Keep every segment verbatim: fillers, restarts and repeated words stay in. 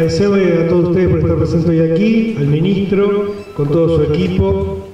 agradecerle a todos ustedes por estar presentes hoy aquí, al ministro, con todo su equipo.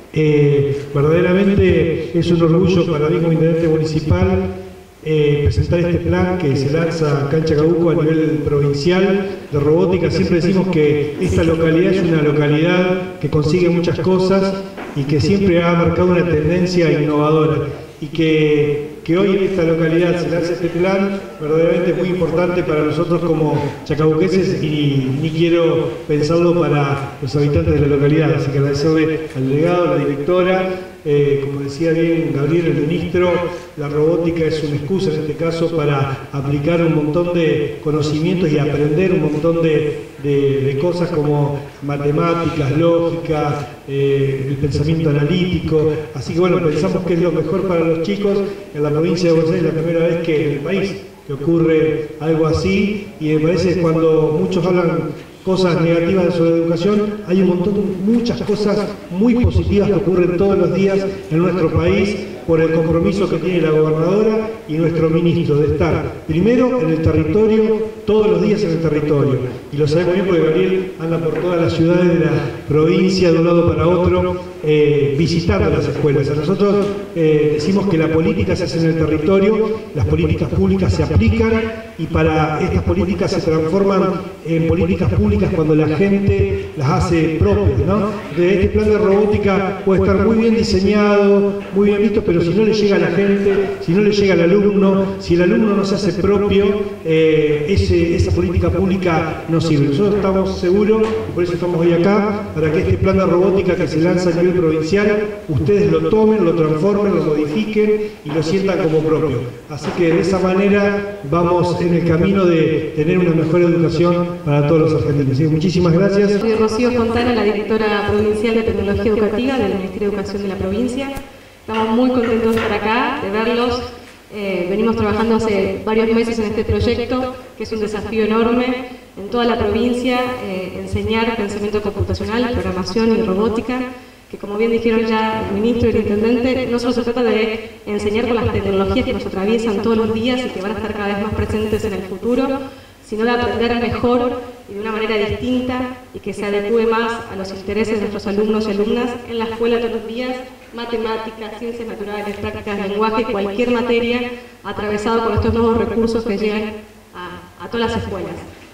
Eh, verdaderamente es un orgullo para mí como intendente municipal eh, presentar este plan que se lanza acá en Chacabuco a nivel provincial de robótica. Siempre decimos que esta localidad es una localidad que consigue muchas cosas y que siempre ha marcado una tendencia innovadora, y que, que hoy en esta localidad se lance este plan, verdaderamente es muy importante para nosotros como chacabuqueses, y ni quiero pensarlo para los habitantes de la localidad. Así que agradecerle al delegado, a la directora, eh, como decía bien Gabriel, el ministro, la robótica es una excusa en este caso para aplicar un montón de conocimientos y aprender un montón de, de, de cosas como matemáticas, lógica, eh, el pensamiento analítico. Así que bueno, pensamos que es lo mejor para los chicos en la provincia de Buenos Aires, la primera vez que en el país que ocurre algo así, y me parece que cuando muchos hablan cosas negativas sobre la educación, hay un montón, muchas cosas muy positivas que ocurren todos los días en nuestro país por el compromiso que tiene la gobernadora y nuestro ministro de estar primero en el territorio, todos los días en el territorio. Y lo sabemos bien porque Gabriel anda por todas las ciudades de la provincia, de un lado para otro, eh, visitando las escuelas. A nosotros eh, decimos que la política se hace en el territorio, las políticas públicas se aplican, y para estas políticas se transforman en políticas públicas cuando la gente las hace propias, ¿no? De este plan de robótica puede estar muy bien diseñado, muy bien visto, pero si no le llega a la gente, si no le llega al alumno, si el alumno no se hace propio, eh, ese, esa política pública no sirve. Nosotros estamos seguros, y por eso estamos hoy acá, para que este plan de robótica que se lanza a nivel provincial, ustedes lo tomen, lo transformen, lo modifiquen y lo sientan como propio. Así que de esa manera vamos en el camino de tener una mejor educación para todos los argentinos. Así que muchísimas gracias. Soy Rocío Fontana, la directora provincial de Tecnología Educativa del Ministerio de Educación de la provincia. Estamos muy contentos de estar acá, de verlos. Eh, venimos trabajando hace varios meses en este proyecto, que es un desafío enorme en toda la provincia, eh, enseñar pensamiento computacional, programación y robótica, que como bien dijeron ya el ministro y el intendente, no solo se trata de enseñar con las tecnologías que nos atraviesan todos los días y que van a estar cada vez más presentes en el futuro, sino de aprender mejor y de una manera distinta y que se adecue más a los intereses de nuestros alumnos y alumnas en la escuela todos los días: matemáticas, ciencias naturales, prácticas de lenguaje, cualquier materia atravesado por estos nuevos recursos que llegan a, a todas las escuelas.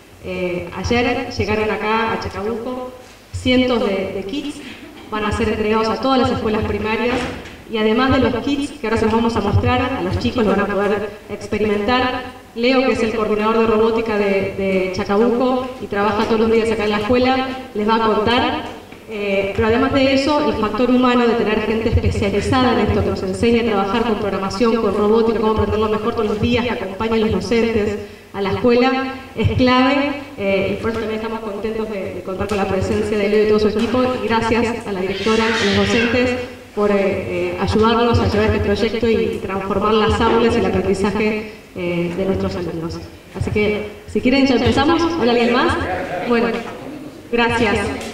Eh, ayer llegaron acá a Chacabuco cientos de, de kits, van a ser entregados a todas las escuelas primarias, y además de los kits que ahora se los vamos a mostrar, a los chicos lo van a poder experimentar. Leo, que es el coordinador de robótica de, de Chacabuco y trabaja todos los días acá en la escuela, les va a contar. Eh, pero además de eso, el factor humano de tener gente especializada en esto, que nos enseñe a trabajar con programación, con robótica, cómo aprenderlo mejor todos los días, que acompañe a los docentes a la escuela, es clave, eh, y por eso también estamos contentos de, de contar con la presencia de Leo y todo su equipo, y gracias a la directora, a los docentes, por eh, eh, ayudarnos a llevar este proyecto y transformar las aulas y el aprendizaje eh, de nuestros alumnos. Así que, si quieren, ya empezamos. ¿Hola, alguien más? Bueno, gracias.